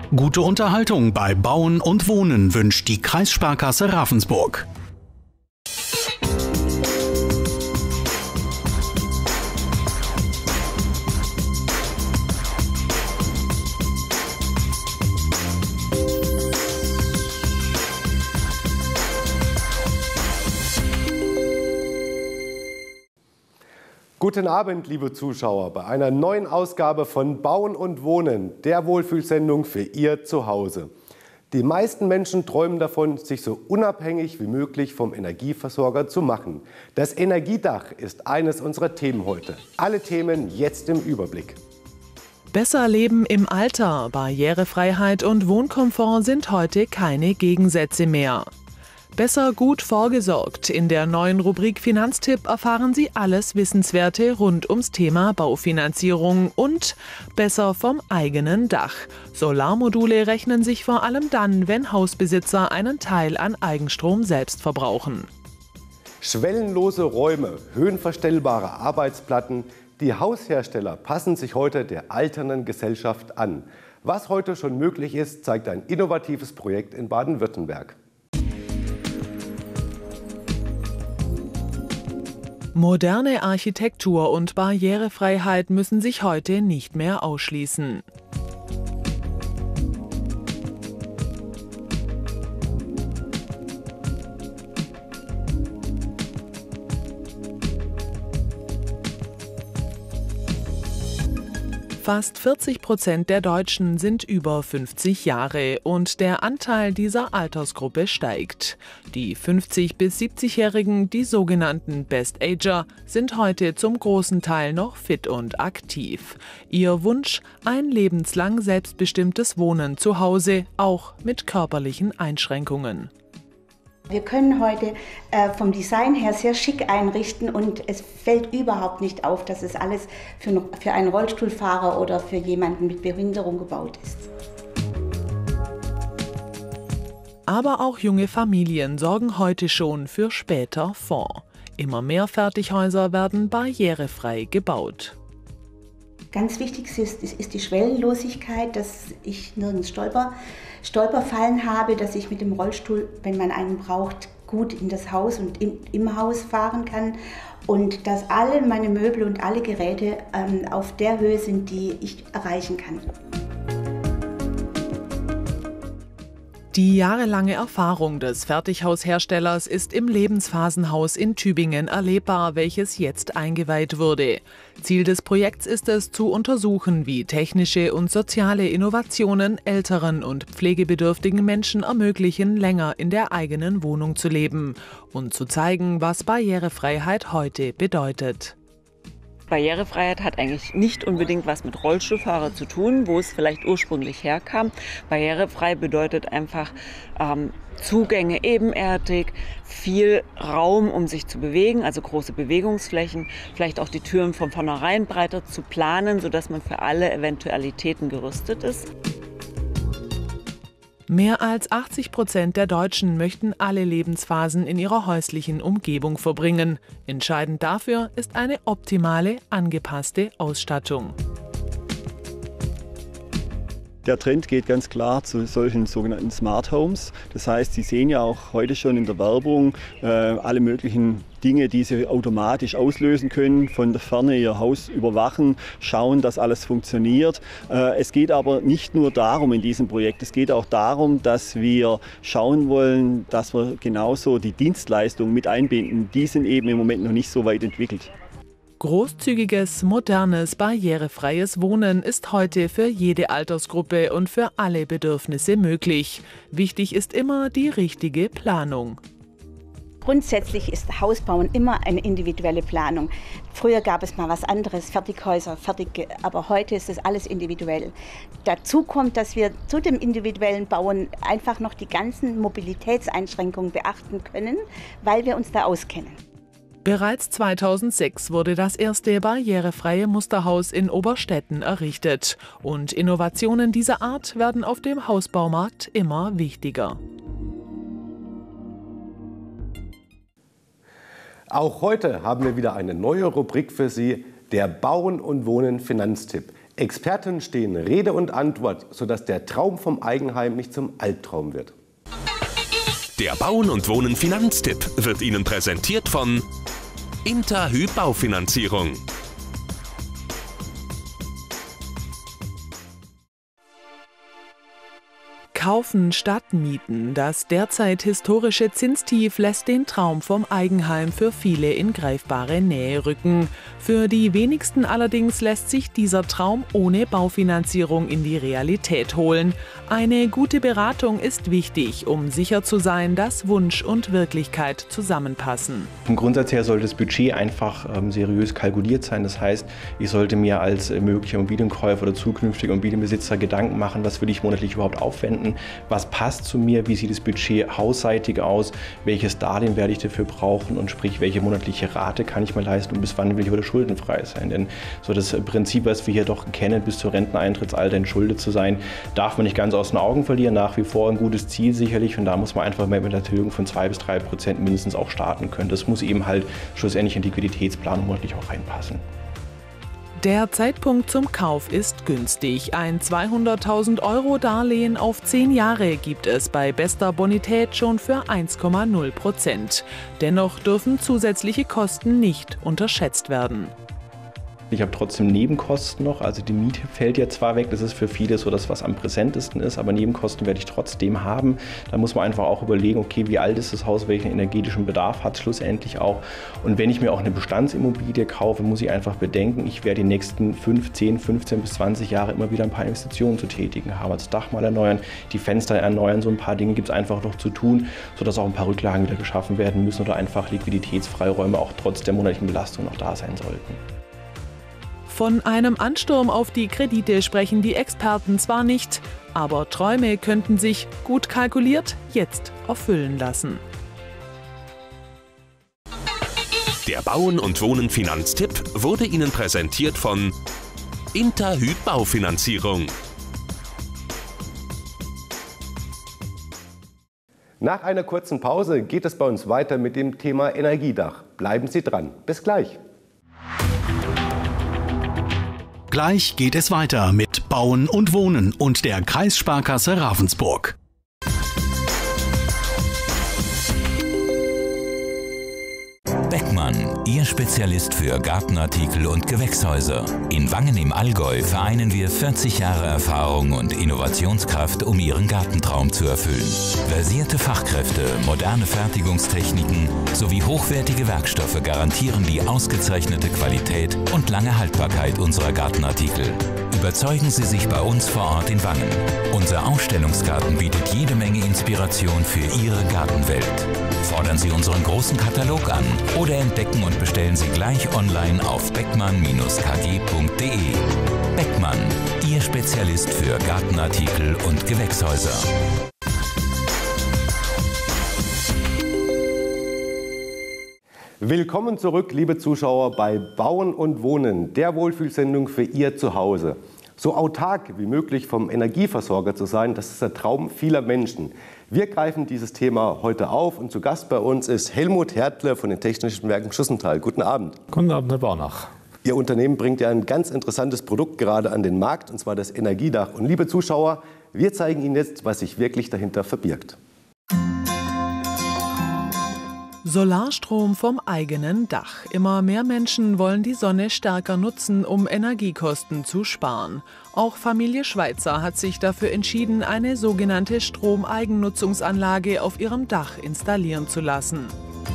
Gute Unterhaltung bei Bauen und Wohnen wünscht die Kreissparkasse Ravensburg. Guten Abend, liebe Zuschauer, bei einer neuen Ausgabe von Bauen und Wohnen, der Wohlfühlsendung für Ihr Zuhause. Die meisten Menschen träumen davon, sich so unabhängig wie möglich vom Energieversorger zu machen. Das Energiedach ist eines unserer Themen heute. Alle Themen jetzt im Überblick. Besser leben im Alter, Barrierefreiheit und Wohnkomfort sind heute keine Gegensätze mehr. Besser gut vorgesorgt. In der neuen Rubrik Finanztipp erfahren Sie alles Wissenswerte rund ums Thema Baufinanzierung und besser vom eigenen Dach. Solarmodule rechnen sich vor allem dann, wenn Hausbesitzer einen Teil an Eigenstrom selbst verbrauchen. Schwellenlose Räume, höhenverstellbare Arbeitsplatten. Die Haushersteller passen sich heute der alternden Gesellschaft an. Was heute schon möglich ist, zeigt ein innovatives Projekt in Baden-Württemberg. Moderne Architektur und Barrierefreiheit müssen sich heute nicht mehr ausschließen. Fast 40% der Deutschen sind über 50 Jahre und der Anteil dieser Altersgruppe steigt. Die 50- bis 70-Jährigen, die sogenannten Best-Ager, sind heute zum großen Teil noch fit und aktiv. Ihr Wunsch: ein lebenslang selbstbestimmtes Wohnen zu Hause, auch mit körperlichen Einschränkungen. Wir können heute vom Design her sehr schick einrichten und es fällt überhaupt nicht auf, dass es alles für einen Rollstuhlfahrer oder für jemanden mit Behinderung gebaut ist. Aber auch junge Familien sorgen heute schon für später vor. Immer mehr Fertighäuser werden barrierefrei gebaut. Ganz wichtig ist die Schwellenlosigkeit, dass ich nirgends Stolperfallen habe, dass ich mit dem Rollstuhl, wenn man einen braucht, gut in das Haus und im Haus fahren kann und dass alle meine Möbel und alle Geräte auf der Höhe sind, die ich erreichen kann. Die jahrelange Erfahrung des Fertighausherstellers ist im Lebensphasenhaus in Tübingen erlebbar, welches jetzt eingeweiht wurde. Ziel des Projekts ist es, zu untersuchen, wie technische und soziale Innovationen älteren und pflegebedürftigen Menschen ermöglichen, länger in der eigenen Wohnung zu leben und zu zeigen, was Barrierefreiheit heute bedeutet. Barrierefreiheit hat eigentlich nicht unbedingt was mit Rollstuhlfahrer zu tun, wo es vielleicht ursprünglich herkam. Barrierefrei bedeutet einfach Zugänge ebenerdig, viel Raum, um sich zu bewegen, also große Bewegungsflächen, vielleicht auch die Türen von vornherein breiter zu planen, sodass man für alle Eventualitäten gerüstet ist. Mehr als 80% der Deutschen möchten alle Lebensphasen in ihrer häuslichen Umgebung verbringen. Entscheidend dafür ist eine optimale, angepasste Ausstattung. Der Trend geht ganz klar zu solchen sogenannten Smart Homes. Das heißt, Sie sehen ja auch heute schon in der Werbung alle möglichen Dinge, die Sie automatisch auslösen können, von der Ferne Ihr Haus überwachen, schauen, dass alles funktioniert. Es geht aber nicht nur darum in diesem Projekt, es geht auch darum, dass wir schauen wollen, dass wir genauso die Dienstleistungen mit einbinden. Die sind eben im Moment noch nicht so weit entwickelt. Großzügiges, modernes, barrierefreies Wohnen ist heute für jede Altersgruppe und für alle Bedürfnisse möglich. Wichtig ist immer die richtige Planung. Grundsätzlich ist Hausbauen immer eine individuelle Planung. Früher gab es mal was anderes, Fertighäuser, aber heute ist das alles individuell. Dazu kommt, dass wir zu dem individuellen Bauen einfach noch die ganzen Mobilitätseinschränkungen beachten können, weil wir uns da auskennen. Bereits 2006 wurde das erste barrierefreie Musterhaus in Oberstetten errichtet. Und Innovationen dieser Art werden auf dem Hausbaumarkt immer wichtiger. Auch heute haben wir wieder eine neue Rubrik für Sie, der Bauen und Wohnen Finanztipp. Experten stehen Rede und Antwort, sodass der Traum vom Eigenheim nicht zum Albtraum wird. Der Bauen und Wohnen Finanztipp wird Ihnen präsentiert von Interhyp Baufinanzierung. Kaufen statt mieten. Das derzeit historische Zinstief lässt den Traum vom Eigenheim für viele in greifbare Nähe rücken. Für die wenigsten allerdings lässt sich dieser Traum ohne Baufinanzierung in die Realität holen. Eine gute Beratung ist wichtig, um sicher zu sein, dass Wunsch und Wirklichkeit zusammenpassen. Vom Grundsatz her sollte das Budget einfach seriös kalkuliert sein. Das heißt, ich sollte mir als möglicher Immobilienkäufer oder zukünftiger Immobilienbesitzer Gedanken machen, was will ich monatlich überhaupt aufwenden, was passt zu mir, wie sieht das Budget hausseitig aus, welches Darlehen werde ich dafür brauchen und sprich, welche monatliche Rate kann ich mir leisten und bis wann will ich wieder schuldenfrei sein. Denn so das Prinzip, was wir hier doch kennen, bis zur Renteneintrittsalter entschuldet zu sein, darf man nicht ganz aus den Augen verlieren. Nach wie vor ein gutes Ziel sicherlich und da muss man einfach mal mit einer Erhöhung von 2 bis 3% mindestens auch starten können. Das muss eben halt schlussendlich in die Liquiditätsplanung monatlich auch reinpassen. Der Zeitpunkt zum Kauf ist günstig. Ein 200.000 € Darlehen auf 10 Jahre gibt es bei bester Bonität schon für 1,0%. Dennoch dürfen zusätzliche Kosten nicht unterschätzt werden. Ich habe trotzdem Nebenkosten noch, also die Miete fällt ja zwar weg, das ist für viele so das, was am präsentesten ist, aber Nebenkosten werde ich trotzdem haben. Da muss man einfach auch überlegen, okay, wie alt ist das Haus, welchen energetischen Bedarf hat es schlussendlich auch. Und wenn ich mir auch eine Bestandsimmobilie kaufe, muss ich einfach bedenken, ich werde die nächsten 5, 10, 15 bis 20 Jahre immer wieder ein paar Investitionen zu tätigen haben. Das Dach mal erneuern, die Fenster erneuern, so ein paar Dinge gibt es einfach noch zu tun, sodass auch ein paar Rücklagen wieder geschaffen werden müssen oder einfach Liquiditätsfreiräume auch trotz der monatlichen Belastung noch da sein sollten. Von einem Ansturm auf die Kredite sprechen die Experten zwar nicht, aber Träume könnten sich, gut kalkuliert, jetzt erfüllen lassen. Der Bauen und Wohnen Finanztipp wurde Ihnen präsentiert von Interhyp Baufinanzierung. Nach einer kurzen Pause geht es bei uns weiter mit dem Thema Energiedach. Bleiben Sie dran. Bis gleich. Gleich geht es weiter mit Bauen und Wohnen und der Kreissparkasse Ravensburg. Beckmann, Ihr Spezialist für Gartenartikel und Gewächshäuser. In Wangen im Allgäu vereinen wir 40 Jahre Erfahrung und Innovationskraft, um Ihren Gartentraum zu erfüllen. Versierte Fachkräfte, moderne Fertigungstechniken sowie hochwertige Werkstoffe garantieren die ausgezeichnete Qualität und lange Haltbarkeit unserer Gartenartikel. Überzeugen Sie sich bei uns vor Ort in Wangen. Unser Ausstellungsgarten bietet jede Menge Inspiration für Ihre Gartenwelt. Fordern Sie unseren großen Katalog an oder entdecken und bestellen Sie gleich online auf beckmann-kg.de. Beckmann, Ihr Spezialist für Gartenartikel und Gewächshäuser. Willkommen zurück, liebe Zuschauer, bei Bauen und Wohnen, der Wohlfühlsendung für Ihr Zuhause. So autark wie möglich vom Energieversorger zu sein, das ist der Traum vieler Menschen. Wir greifen dieses Thema heute auf und zu Gast bei uns ist Helmut Hertle von den Technischen Werken Schussenthal. Guten Abend. Guten Abend, Herr Baunach. Ihr Unternehmen bringt ja ein ganz interessantes Produkt gerade an den Markt, und zwar das Energiedach. Und liebe Zuschauer, wir zeigen Ihnen jetzt, was sich wirklich dahinter verbirgt. Solarstrom vom eigenen Dach. Immer mehr Menschen wollen die Sonne stärker nutzen, um Energiekosten zu sparen. Auch Familie Schweitzer hat sich dafür entschieden, eine sogenannte Stromeigennutzungsanlage auf ihrem Dach installieren zu lassen.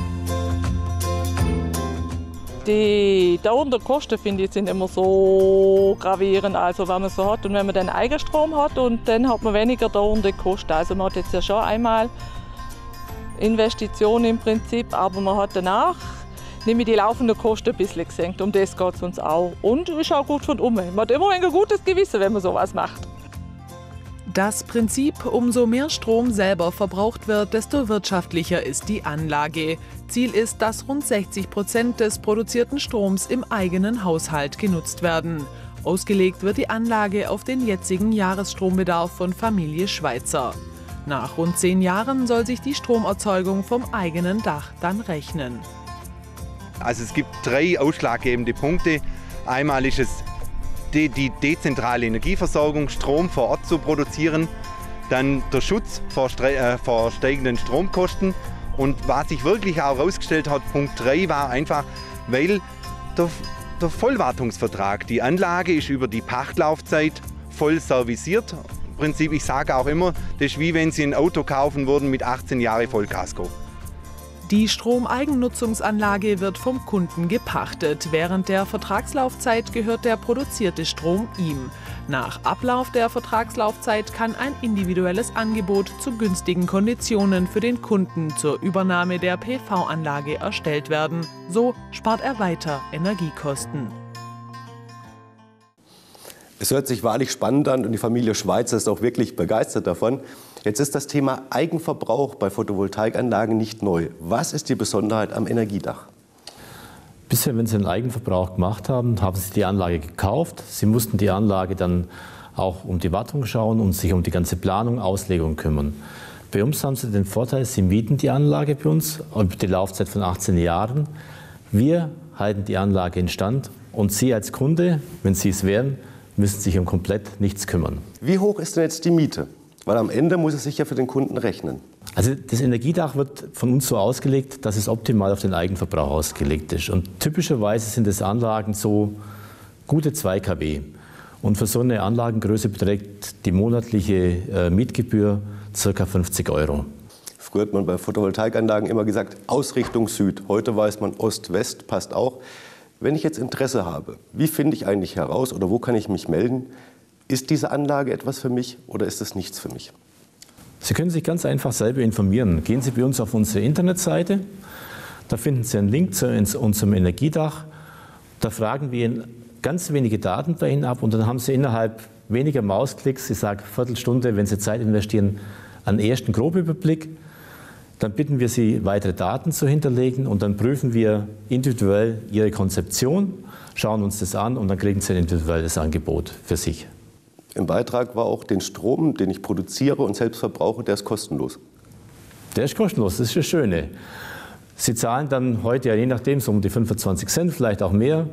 Die dauernden Kosten, finde ich, sind immer so gravierend, also wenn man so hat. Und wenn man dann Eigenstrom hat, und dann hat man weniger dauernde Kosten. Also man hat jetzt ja schon einmal Investition im Prinzip, aber man hat danach nämlich die laufenden Kosten ein bisschen gesenkt. Um das geht es uns auch. Und ist auch gut für die Umwelt. Man hat immer ein gutes Gewissen, wenn man sowas macht. Das Prinzip, umso mehr Strom selber verbraucht wird, desto wirtschaftlicher ist die Anlage. Ziel ist, dass rund 60% des produzierten Stroms im eigenen Haushalt genutzt werden. Ausgelegt wird die Anlage auf den jetzigen Jahresstrombedarf von Familie Schweitzer. Nach rund 10 Jahren soll sich die Stromerzeugung vom eigenen Dach dann rechnen. Also es gibt 3 ausschlaggebende Punkte. Einmal ist es die dezentrale Energieversorgung, Strom vor Ort zu produzieren, dann der Schutz vor steigenden Stromkosten. Und was sich wirklich auch herausgestellt hat, Punkt 3 war einfach, weil der Vollwartungsvertrag, die Anlage ist über die Pachtlaufzeit voll serviciert. Im Prinzip, ich sage auch immer, das ist wie wenn Sie ein Auto kaufen würden mit 18 Jahren Vollkasko. Die Stromeigennutzungsanlage wird vom Kunden gepachtet. Während der Vertragslaufzeit gehört der produzierte Strom ihm. Nach Ablauf der Vertragslaufzeit kann ein individuelles Angebot zu günstigen Konditionen für den Kunden zur Übernahme der PV-Anlage erstellt werden. So spart er weiter Energiekosten. Es hört sich wahrlich spannend an und die Familie Schweizer ist auch wirklich begeistert davon. Jetzt ist das Thema Eigenverbrauch bei Photovoltaikanlagen nicht neu. Was ist die Besonderheit am Energiedach? Bisher, wenn Sie einen Eigenverbrauch gemacht haben, haben Sie die Anlage gekauft. Sie mussten die Anlage dann auch um die Wartung schauen und sich um die ganze Planung, Auslegung kümmern. Bei uns haben Sie den Vorteil, Sie mieten die Anlage bei uns über die Laufzeit von 18 Jahren. Wir halten die Anlage instand und Sie als Kunde, wenn Sie es wären, müssen sich um komplett nichts kümmern. Wie hoch ist denn jetzt die Miete? Weil am Ende muss es sich ja für den Kunden rechnen. Also das Energiedach wird von uns so ausgelegt, dass es optimal auf den Eigenverbrauch ausgelegt ist. Und typischerweise sind es Anlagen so gute 2 kW. Und für so eine Anlagengröße beträgt die monatliche Mietgebühr ca. 50 €. Früher hat man bei Photovoltaikanlagen immer gesagt, Ausrichtung Süd. Heute weiß man Ost-West, passt auch. Wenn ich jetzt Interesse habe, wie finde ich eigentlich heraus oder wo kann ich mich melden? Ist diese Anlage etwas für mich oder ist es nichts für mich? Sie können sich ganz einfach selber informieren. Gehen Sie bei uns auf unsere Internetseite. Da finden Sie einen Link zu unserem Energiedach. Da fragen wir Ihnen ganz wenige Daten bei Ihnen ab und dann haben Sie innerhalb weniger Mausklicks, ich sage Viertelstunde, wenn Sie Zeit investieren, einen ersten Grobüberblick. Dann bitten wir Sie, weitere Daten zu hinterlegen und dann prüfen wir individuell Ihre Konzeption, schauen uns das an und dann kriegen Sie ein individuelles Angebot für sich. Im Beitrag war auch den Strom, den ich produziere und selbst verbrauche, der ist kostenlos. Der ist kostenlos, das ist das Schöne. Sie zahlen dann heute ja je nachdem so um die 25 Cent, vielleicht auch mehr.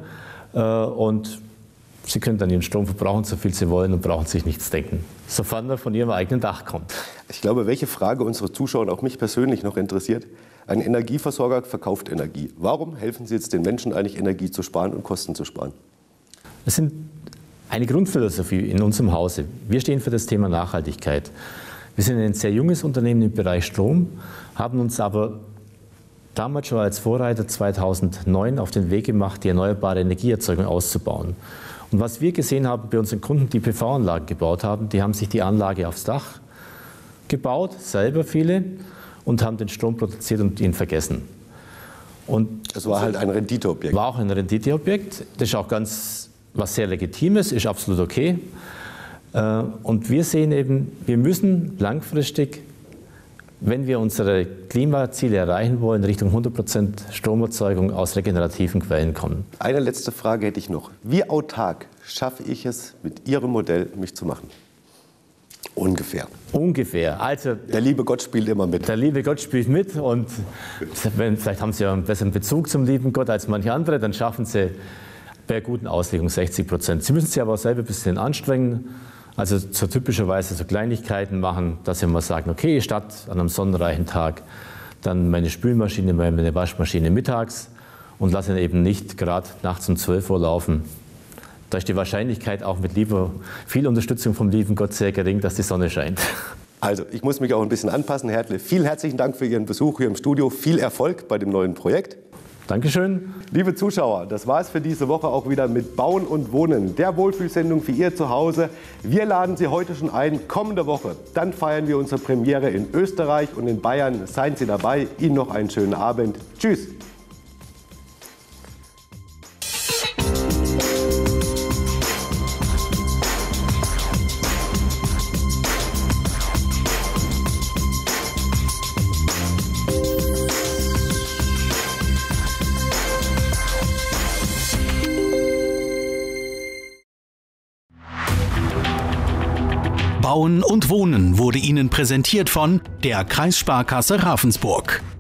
Und Sie können dann Ihren Strom verbrauchen, so viel Sie wollen und brauchen sich nichts denken, sofern er von Ihrem eigenen Dach kommt. Ich glaube, welche Frage unsere Zuschauer und auch mich persönlich noch interessiert, ein Energieversorger verkauft Energie. Warum helfen Sie jetzt den Menschen eigentlich, Energie zu sparen und Kosten zu sparen? Es sind eine Grundphilosophie in unserem Hause. Wir stehen für das Thema Nachhaltigkeit. Wir sind ein sehr junges Unternehmen im Bereich Strom, haben uns aber damals schon als Vorreiter 2009 auf den Weg gemacht, die erneuerbare Energieerzeugung auszubauen. Und was wir gesehen haben bei unseren Kunden, die PV-Anlagen gebaut haben, die haben sich die Anlage aufs Dach gebaut, selber viele, und haben den Strom produziert und ihn vergessen. Und das war halt ein Renditeobjekt. War auch ein Renditeobjekt. Das ist auch was sehr Legitimes, ist absolut okay. Und wir sehen eben, wir müssen langfristig, wenn wir unsere Klimaziele erreichen wollen, Richtung 100% Stromerzeugung aus regenerativen Quellen kommen. Eine letzte Frage hätte ich noch. Wie autark schaffe ich es, mit Ihrem Modell mich zu machen? Ungefähr. Ungefähr. Also, der liebe Gott spielt immer mit. Der liebe Gott spielt mit und vielleicht haben Sie ja einen besseren Bezug zum lieben Gott als manche andere, dann schaffen Sie bei guten Auslegung 60%. Sie müssen sich aber auch selber ein bisschen anstrengen. Also so typischerweise so Kleinigkeiten machen, dass Sie mal sagen, okay, statt an einem sonnenreichen Tag dann meine Spülmaschine, meine Waschmaschine mittags und lasse ihn eben nicht gerade nachts um 12 Uhr laufen. Da ist die Wahrscheinlichkeit auch mit viel Unterstützung vom lieben Gott sehr gering, dass die Sonne scheint. Also, ich muss mich auch ein bisschen anpassen, Herr Hertle. Vielen herzlichen Dank für Ihren Besuch hier im Studio. Viel Erfolg bei dem neuen Projekt. Dankeschön. Liebe Zuschauer, das war es für diese Woche auch wieder mit Bauen und Wohnen, der Wohlfühlsendung für Ihr Zuhause. Wir laden Sie heute schon ein, kommende Woche. Dann feiern wir unsere Premiere in Österreich und in Bayern. Seien Sie dabei. Ihnen noch einen schönen Abend. Tschüss. Bauen und Wohnen wurde Ihnen präsentiert von der Kreissparkasse Ravensburg.